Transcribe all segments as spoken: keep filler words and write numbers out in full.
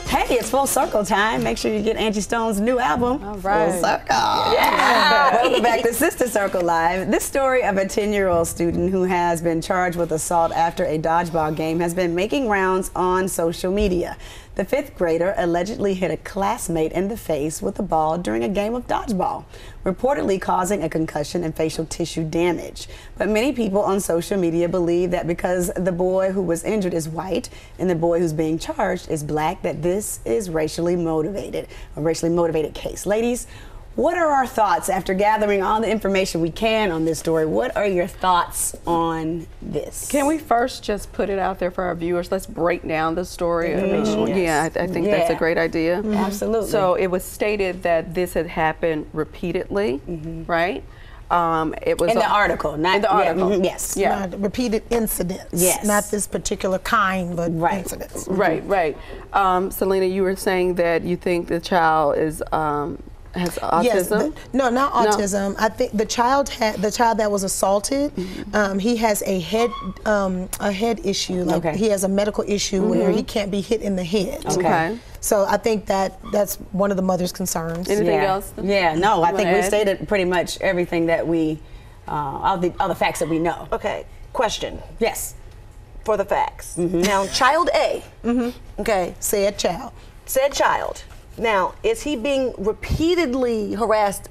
Hey, it's Full Circle time. Make sure you get Angie Stone's new album, All right. Full Circle. Yeah. Welcome back to Sister Circle Live. This story of a ten-year-old student who has been charged with assault after a dodgeball game has been making rounds on social media. The fifth grader allegedly hit a classmate in the face with a ball during a game of dodgeball, reportedly causing a concussion and facial tissue damage. But many people on social media believe that because the boy who was injured is white and the boy who's being charged is black, that this is racially motivated, a racially motivated case. Ladies, what are our thoughts after gathering all the information we can on this story? What are your thoughts on this? Can we first just put it out there for our viewers? Let's break down the story. Mm, yes. Yeah, I, I think yeah. that's a great idea. Mm-hmm. Absolutely. So it was stated that this had happened repeatedly, mm-hmm. right? Um, it was in the article, not in the article. Yeah, mm-hmm, yes, yeah, not repeated incidents. Yes, not this particular kind, but right. incidents. Right, right. Um, Selena, you were saying that you think the child is um, has autism. Yes, the, no, not autism. No. I think the child had the child that was assaulted. Mm-hmm. um, he has a head um, a head issue. Like okay. he has a medical issue mm-hmm. where he can't be hit in the head. Okay. So I think that that's one of the mother's concerns. Anything yeah. else? Yeah, no, I think we add? stated pretty much everything that we, uh, all the all the facts that we know. Okay, question. Yes. For the facts. Mm-hmm. Now, child A, mm-hmm. okay, said child. Said child. Now, is he being repeatedly harassed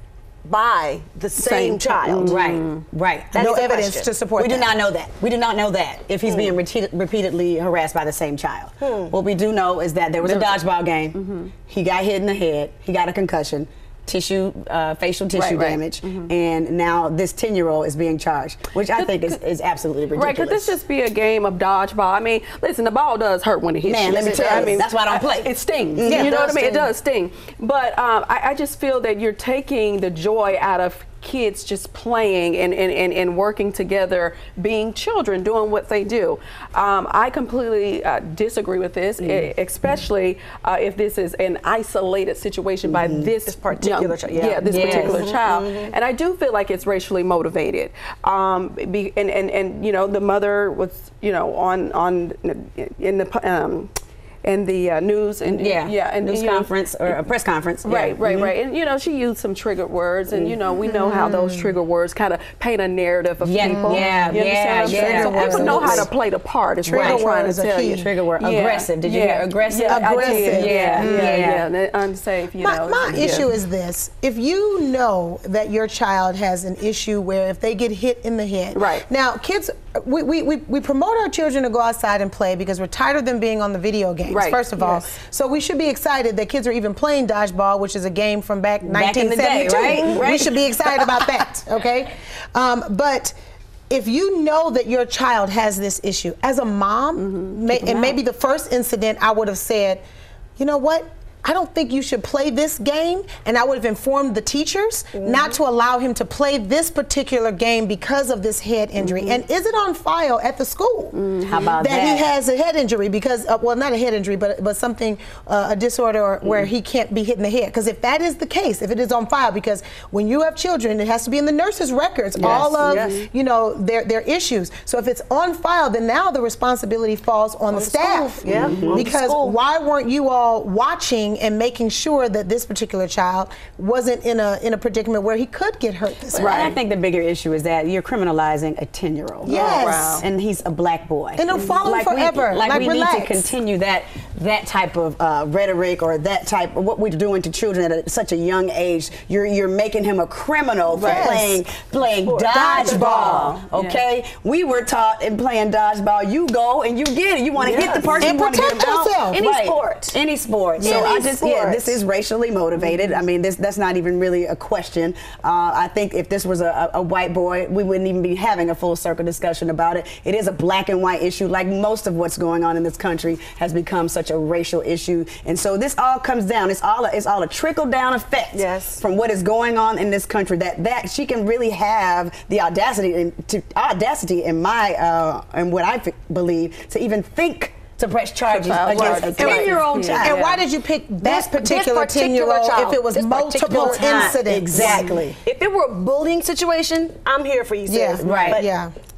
by the same, same child? Right, right. That's no evidence question. to support We that. do not know that. We do not know that if he's hmm. being repeated, repeatedly harassed by the same child. Hmm. What we do know is that there was a dodgeball game. Mm-hmm. He got hit in the head. He got a concussion. Tissue, uh, facial tissue right, right. damage, mm-hmm. and now this ten-year-old is being charged, which I think is, is absolutely ridiculous. Right, could this just be a game of dodgeball? I mean, listen, the ball does hurt when it hits Man, you. let me tell you, I mean, that's why I don't play. It stings. Yeah, you it know what I mean? sting. It does sting. But um, I, I just feel that you're taking the joy out of kids just playing and, and, and, and working together, being children, doing what they do. Um, I completely uh, disagree with this, mm-hmm. especially uh, if this is an isolated situation mm-hmm. by this, this particular young, child. Yeah. yeah, this yes. particular Mm-hmm. child. Mm-hmm. And I do feel like it's racially motivated. Um, be, and, and, and, you know, the mother was, you know, on, on in the, um, in the uh, news and yeah, yeah, and news you know, conference or a press conference. Right, yeah. right, mm-hmm. right. And you know, she used some triggered words, and you know, we know how those trigger words kind of paint a narrative of yeah, people. Yeah, you yeah, yeah. So people know how to play the part. Is Trigger what I'm trying words to are tell key. you. Trigger word. Yeah. Aggressive. Did you yeah. hear aggressive? Yeah, Aggressive. I did. Yeah, yeah, yeah. yeah. And unsafe. You my know. my yeah. issue is this: if you know that your child has an issue where if they get hit in the head, right now, kids, we we we, we promote our children to go outside and play because we're tired of them being on the video games. Right. First of all, yes. so we should be excited that kids are even playing dodgeball, which is a game from back, back in nineteen the seventy-two. day, right? Right. We should be excited about that. Okay, um, but. If you know that your child has this issue, as a mom, mm-hmm. may, and maybe the first incident I would have said, you know what? I don't think you should play this game, and I would have informed the teachers mm-hmm. not to allow him to play this particular game because of this head injury. Mm-hmm. And is it on file at the school? Mm-hmm. How about that? That he has a head injury because, uh, well, not a head injury, but but something, uh, a disorder or, mm-hmm. where he can't be hit in the head. Because if that is the case, if it is on file, because when you have children, it has to be in the nurse's records, yes. all of yes. you know their their issues. So if it's on file, then now the responsibility falls on, on the, the staff. School. Yeah. Mm-hmm. Because why weren't you all watching and making sure that this particular child wasn't in a in a predicament where he could get hurt this way? Right. I think the bigger issue is that you're criminalizing a ten-year-old. Yes. Oh, wow. And he's a black boy. And he'll follow him forever. We, like, like we relax. need to continue that that type of uh, rhetoric or that type of what we're doing to children at a, such a young age. You're you're making him a criminal for Yes. playing playing dodgeball. Dodgeball. Okay, yeah. We were taught in playing dodgeball. You go and you get it. You want to Yes. hit the person. And you want to get protect him out. yourself. Any Right. sport. Any sport. So Any I just yeah, sport. this is racially motivated. I mean, this that's not even really a question. Uh, I think if this was a, a white boy, we wouldn't even be having a full circle discussion about it. It is a black and white issue, like most of what's going on in this country has become such a racial issue. And so this all comes down. It's all a, it's all a trickle down effect yes. from what is going on in this country. That that she can really have the audacity in, to audacity in my uh, and what I f- believe to even think to press charges against a ten-year-old Yeah. child. And why did you pick that This- particular this particular ten-year-old child, if it was this multiple particular time. incidents? Exactly. If it were a bullying situation, I'm here for you, sis. Yeah, right. But yeah.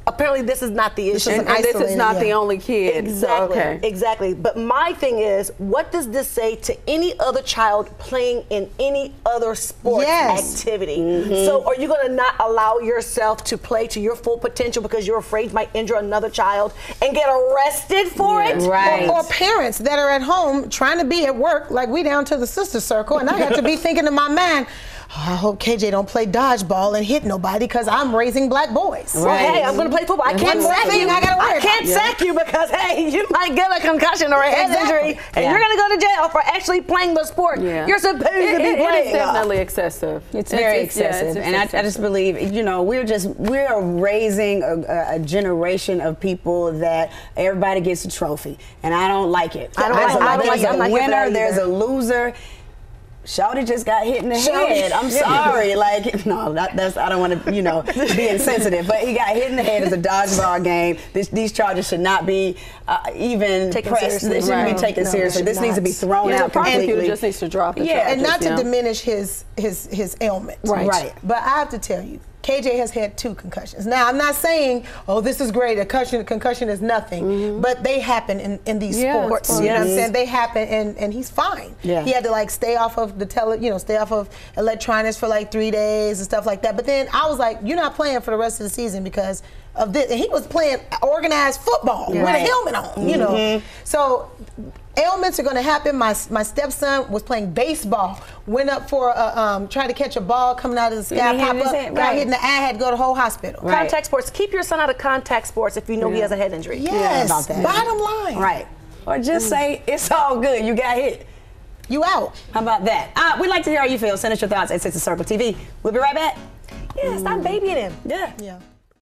apparently this is not the issue. is And, and this is isolated, not yeah. the only kid. Exactly. So, okay. Exactly. But my thing is, what does this say to any other child playing in any other sports Yes. activity? So are you going to not allow yourself to play to your full potential because you're afraid you might injure another child and get arrested for Yeah. it? Right. Or, or parents that are at home trying to be at work, like we down to the sister circle, and I have to be thinking in my mind, I hope K J don't play dodgeball and hit nobody because I'm raising black boys. Well, hey, I'm going to play football. I can't One more sack thing you. I gotta worry I can't about. sack you because, hey, you might get a concussion or a head Exactly. injury, and Yeah. you're going to go to jail for actually playing the sport Yeah. you're supposed It, to be it- it playing. is definitely excessive. It's very yeah, excessive, it's and I, I excessive. just believe, you know, we're just we're raising a, a, a generation of people that everybody gets a trophy, and I don't like it. I don't There's like- a- I don't like there's it. I'm a not here for winner, that there's either. a loser. Shawty just got hit in the Shawty. head. I'm sorry, like no, that, that's I don't want to, you know, be insensitive, but he got hit in the head as a dodgeball game. This, these charges should not be uh, even Taken pressed. seriously. They shouldn't Right. be taken No, they seriously. should This needs to be not. thrown Yeah, out the prosecutor completely. just needs to drop the Yeah. charges. And not yeah. to diminish his his his ailment. Right. Right. But I have to tell you, K J has had two concussions. Now, I'm not saying, oh, this is great. A concussion, concussion is nothing. But they happen in, in these Yeah, sports. sports. You know what I'm Yes. saying? They happen, and, and he's fine. Yeah. He had to like stay off of the tele, you know, stay off of electronics for like three days and stuff like that. But then I was like, you're not playing for the rest of the season because of this. And he was playing organized football with a Right. helmet on, you know. So ailments are going to happen. My my stepson was playing baseball, went up for a, um, tried to catch a ball coming out of the sky, And he hit pop his up, head, got right. hit in the eye, had to go to the whole hospital. Right. Contact sports. Keep your son out of contact sports if you know he has a head injury. Yes, about that. bottom line. Right. Or just say, it's all good, you got hit. You out. How about that? Uh, we'd like to hear how you feel. Send us your thoughts at Sister Circle T V. We'll be right back. Yeah, stop babying him. Yeah. Yeah.